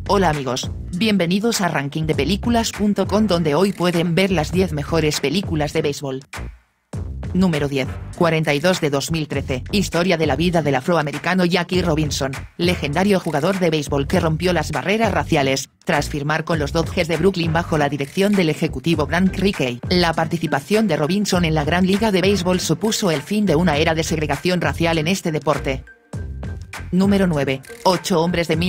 Hola amigos, bienvenidos a rankingdepelículas.com, donde hoy pueden ver las 10 mejores películas de béisbol. Número 10, 42 de 2013, historia de la vida del afroamericano Jackie Robinson, legendario jugador de béisbol que rompió las barreras raciales, tras firmar con los Dodgers de Brooklyn bajo la dirección del ejecutivo Branch Rickey. La participación de Robinson en la Gran Liga de Béisbol supuso el fin de una era de segregación racial en este deporte. Número 9, 8 hombres de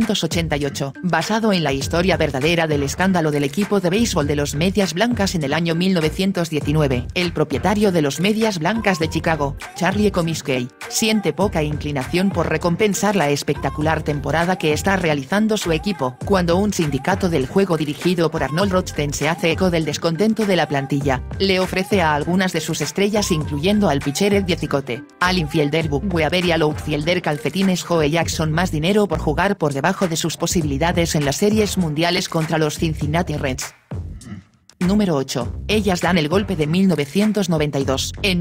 1988, basado en la historia verdadera del escándalo del equipo de béisbol de los Medias Blancas en el año 1919. El propietario de los Medias Blancas de Chicago, Charlie Comiskey, siente poca inclinación por recompensar la espectacular temporada que está realizando su equipo, cuando un sindicato del juego dirigido por Arnold Rothstein se hace eco del descontento de la plantilla. Le ofrece a algunas de sus estrellas, incluyendo al pitcher Ed Cicotte, al infielder Buck Weaver y al outfielder Calcetines Joe Jackson, más dinero por jugar por debajo de sus posibilidades en las series mundiales contra los Cincinnati Reds. Número 8, ellas dan el golpe de 1992. En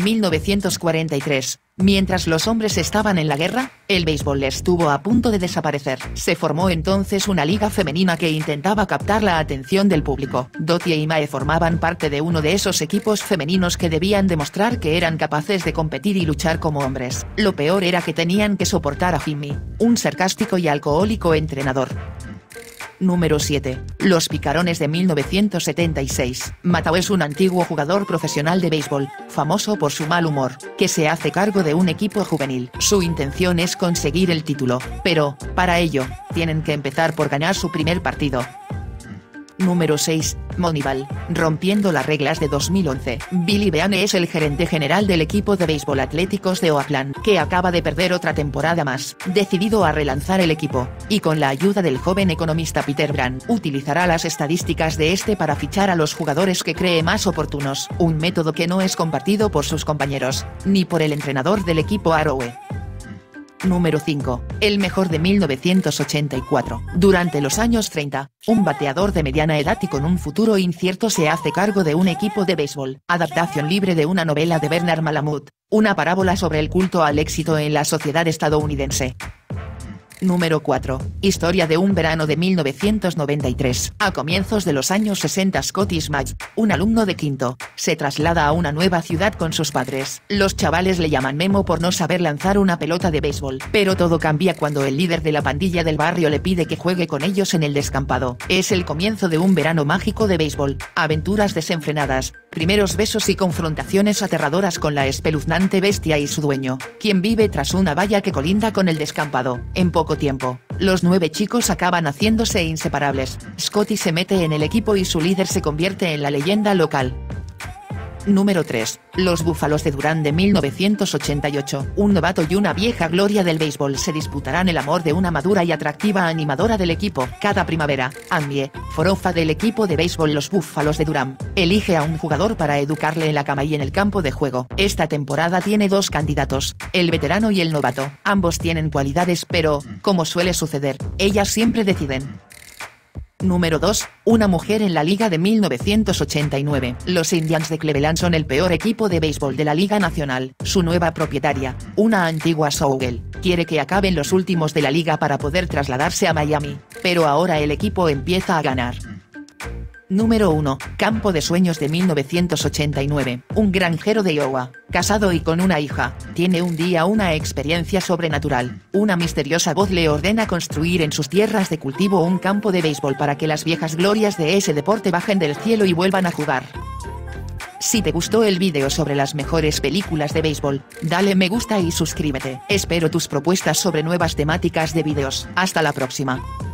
1943, mientras los hombres estaban en la guerra, el béisbol estuvo a punto de desaparecer. Se formó entonces una liga femenina que intentaba captar la atención del público. Dottie y Mae formaban parte de uno de esos equipos femeninos que debían demostrar que eran capaces de competir y luchar como hombres. Lo peor era que tenían que soportar a Jimmy, un sarcástico y alcohólico entrenador. Número 7, los Picarones de 1976. Matau es un antiguo jugador profesional de béisbol, famoso por su mal humor, que se hace cargo de un equipo juvenil. Su intención es conseguir el título, pero, para ello, tienen que empezar por ganar su primer partido. Número 6, Moneyball, rompiendo las reglas de 2011. Billy Beane es el gerente general del equipo de béisbol Atléticos de Oakland, que acaba de perder otra temporada más. Decidido a relanzar el equipo, y con la ayuda del joven economista Peter Brand, utilizará las estadísticas de este para fichar a los jugadores que cree más oportunos, un método que no es compartido por sus compañeros, ni por el entrenador del equipo Arrowe. Número 5, el mejor de 1984. Durante los años 30, un bateador de mediana edad y con un futuro incierto se hace cargo de un equipo de béisbol. Adaptación libre de una novela de Bernard Malamud, una parábola sobre el culto al éxito en la sociedad estadounidense. Número 4, historia de un verano de 1993. A comienzos de los años 60, Scotty Smash, un alumno de quinto, se traslada a una nueva ciudad con sus padres. Los chavales le llaman Memo por no saber lanzar una pelota de béisbol, pero todo cambia cuando el líder de la pandilla del barrio le pide que juegue con ellos en el descampado. Es el comienzo de un verano mágico de béisbol, aventuras desenfrenadas, primeros besos y confrontaciones aterradoras con la espeluznante bestia y su dueño, quien vive tras una valla que colinda con el descampado. En poco tiempo, los 9 chicos acaban haciéndose inseparables. Scotty se mete en el equipo y su líder se convierte en la leyenda local. Número 3, los Búfalos de Durham de 1988. Un novato y una vieja gloria del béisbol se disputarán el amor de una madura y atractiva animadora del equipo. Cada primavera, Annie, forofa del equipo de béisbol Los Búfalos de Durham, elige a un jugador para educarle en la cama y en el campo de juego. Esta temporada tiene 2 candidatos, el veterano y el novato. Ambos tienen cualidades, pero, como suele suceder, ellas siempre deciden. Número 2, una mujer en la liga de 1989. Los Indians de Cleveland son el peor equipo de béisbol de la Liga Nacional. Su nueva propietaria, una antigua showgirl, quiere que acaben los últimos de la liga para poder trasladarse a Miami, pero ahora el equipo empieza a ganar. Número 1, Campo de Sueños de 1989. Un granjero de Iowa, casado y con una hija, tiene un día una experiencia sobrenatural. Una misteriosa voz le ordena construir en sus tierras de cultivo un campo de béisbol para que las viejas glorias de ese deporte bajen del cielo y vuelvan a jugar. Si te gustó el vídeo sobre las mejores películas de béisbol, dale me gusta y suscríbete. Espero tus propuestas sobre nuevas temáticas de vídeos. Hasta la próxima.